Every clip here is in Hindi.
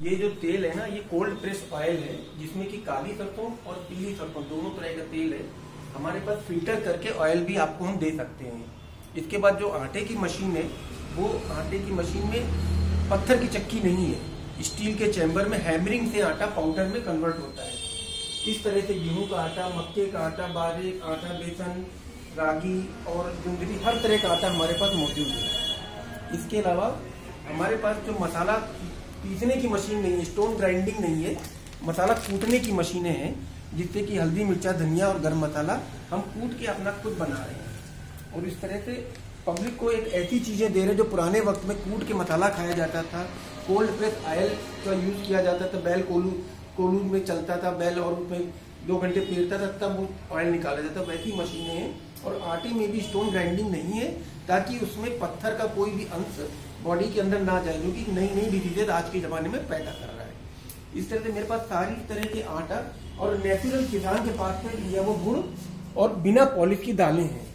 ये जो तेल है ना, ये कोल्ड प्रेस ऑयल है, जिसमें कि काली सरसों और पीली सरसों दोनों तरह का तेल है। हमारे पास फिल्टर करके ऑयल भी आपको हम दे सकते हैं। इसके बाद जो आटे की मशीन है, वो आटे की मशीन में पत्थर की चक्की नहीं है, स्टील के चैम्बर में हैमरिंग से आटा पाउडर में कन्वर्ट होता है। इस तरह से गेहूं का आटा, मक्के का आटा, बारीक आटा, बेसन, रागी और जुंगरी, हर तरह का आटा हमारे पास मौजूद है। इसके अलावा हमारे पास जो मसाला पीसने की मशीन नहीं है, स्टोन ग्राइंडिंग नहीं है, मसाला कूटने की मशीनें हैं, जिससे कि हल्दी, मिर्चा, धनिया और गरम मसाला हम कूट के अपना खुद बना रहे हैं। और इस तरह से पब्लिक को एक ऐसी चीजें दे रहे हैं जो पुराने वक्त में कूट के मसाला खाया जाता था, कोल्ड प्रेस ऑयल का यूज किया जाता था, बैल कोलू में चलता था बैल और उसमें 2 घंटे पेरता था तब वो ऑयल निकाला जाता, वैसी मशीनें हैं। और आटे में भी स्टोन ग्राइंडिंग नहीं है, ताकि उसमें पत्थर का कोई भी अंश बॉडी के अंदर ना जाए, क्योंकि नई नई डिजीजेज आज के जमाने में पैदा कर रहा है। इस तरह से मेरे पास सारी तरह के आटा और नेचुरल किसान के पास में लिया वो गुड़ और बिना पॉलिश की दालें हैं,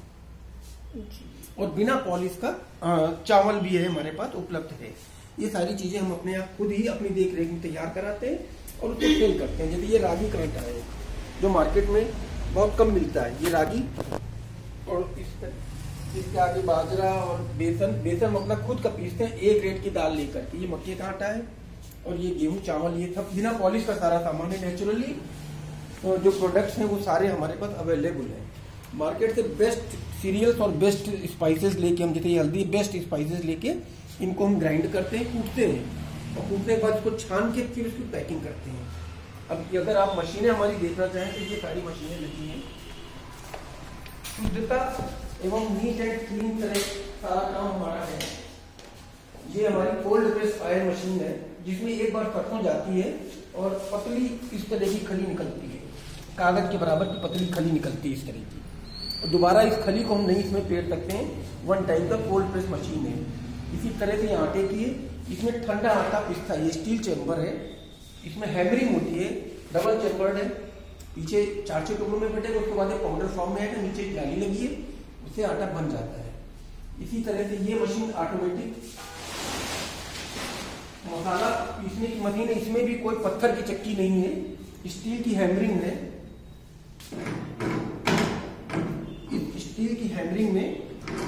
और बिना पॉलिश का चावल भी है हमारे पास उपलब्ध है। ये सारी चीजें हम अपने आप खुद ही अपनी देख रेख में तैयार कराते हैं और उसको सेल करते हैं। जैसे ये रागी का आटा है जो मार्केट में बहुत कम मिलता है, ये रागी, और इसके आगे बाजरा और बेसन अपना खुद का पीसते हैं, एक रेट की दाल लेकर के। ये मक्के का आटा है और ये गेहूं, चावल, ये सब बिना पॉलिश का सारा सामान है। नेचुरली जो प्रोडक्ट्स हैं वो सारे हमारे पास अवेलेबल हैं। मार्केट से बेस्ट सीरियल्स और बेस्ट स्पाइसेस लेके हम, जैसे ये हल्दी, बेस्ट स्पाइसेस लेके इनको हम ग्राइंड करते हैं, कूटते हैं, और कूटने के बाद इसको छान के फिर उसकी पैकिंग करते हैं। अब अगर आप मशीनें हमारी देखना चाहें तो ये सारी मशीनें लगी हैं। शुद्धता एवं नीट एंड क्लीन तरह सारा काम हमारा है। ये हमारी कोल्ड प्रेस ऑयल मशीन है, जिसमें एक बार सरसों जाती है और पतली इस तरह की खली निकलती है, कागज के बराबर की पतली खली निकलती है इस तरह की, और दोबारा इस खली को हम नहीं इसमें पेर सकते हैं। 1 टाइम का कोल्ड प्रेस मशीन है। इसी तरह से आटे की है, इसमें ठंडा आटा पिसता है, ये स्टील चैम्बर है, इसमें हैमरिंग होती है, डबल चैम्बर्ड है, पीछे 4-6 टुकड़ों में बटेगा, उसके बाद पाउडर फॉर्म में आएगा, नीचे जाली लगी है, उससे आटा बन जाता है। इसी तरह से ये मशीन ऑटोमेटिक मसाला पीसने की मशीन है, इसमें भी कोई पत्थर की चक्की नहीं है, स्टील की हैमरिंग है। इस स्टील की हैमरिंग में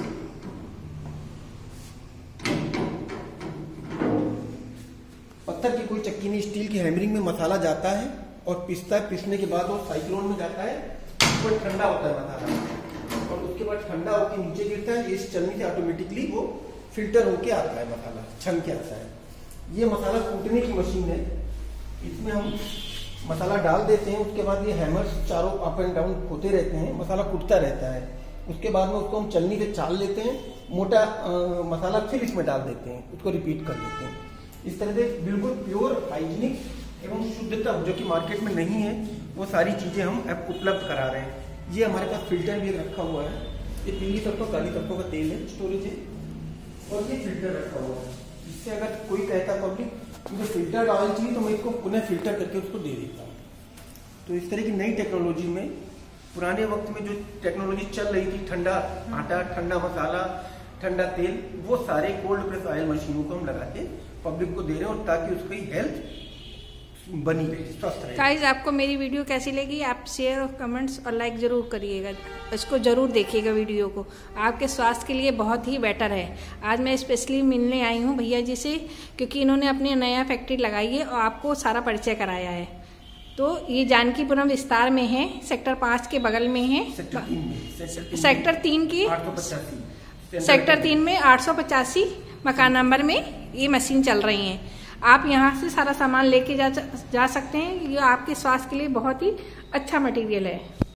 पत्थर की कोई चक्की नहीं, स्टील की हैमरिंग में मसाला जाता है और पिसता है। पिसने के बाद वो साइक्लोन में जाता है, वो ठंडा होता है मसाला, और उसके बाद ठंडा होकर नीचे गिरता है। इस चलने से ऑटोमेटिकली वो फिल्टर होके आता है, मसाला छन के आता है। ये मसाला कूटने की मशीन है, इसमें हम मसाला डाल देते हैं, उसके बाद ये हैमर्स चारों अप एंड डाउन होते रहते हैं, मसाला कूटता रहता है। उसके बाद में उसको हम चलनी से चाल लेते हैं, मोटा मसाला फिर इसमें डाल देते हैं, उसको रिपीट कर लेते हैं। इस तरह से बिल्कुल प्योर, हाइजीनिक एवं शुद्धता जो कि मार्केट में नहीं है, वो सारी चीजें हम अब उपलब्ध करा रहे हैं। ये हमारे पास फिल्टर भी रखा हुआ है, ये पीली सरसों, काली सरसों का तेल है, स्टोरेज है, और ये फिल्टर रखा हुआ है। इससे अगर कोई कहता पब्लिक मुझे फिल्टर ऑयल चाहिए तो मैं इसको पुनः फिल्टर करके उसको दे देता हूँ। तो इस तरह की नई टेक्नोलॉजी में, पुराने वक्त में जो टेक्नोलॉजी चल रही थी, ठंडा आटा, ठंडा मसाला, ठंडा तेल, वो सारे कोल्ड प्रेस ऑयल मशीनों को हम लगा के पब्लिक को दे रहे हैं, और ताकि उसकी हेल्थ बनी रहे, स्वस्थ रहे। गाइस, आपको मेरी वीडियो कैसी लगी? आप शेयर और कमेंट्स और लाइक जरूर करिएगा, इसको जरूर देखिएगा वीडियो को, आपके स्वास्थ्य के लिए बहुत ही बेटर है। आज मैं स्पेशली मिलने आई हूँ भैया जी से, क्योंकि इन्होंने अपनी नया फैक्ट्री लगाई है और आपको सारा परिचय कराया है। तो ये जानकीपुरम विस्तार में है, सेक्टर 5 के बगल में है, सेक्टर 3 की 885, सेक्टर 3 में 885 मकान नंबर में ये मशीन चल रही हैं। आप यहाँ से सारा सामान लेके जा सकते हैं। ये आपके स्वास्थ्य के लिए बहुत ही अच्छा मटेरियल है।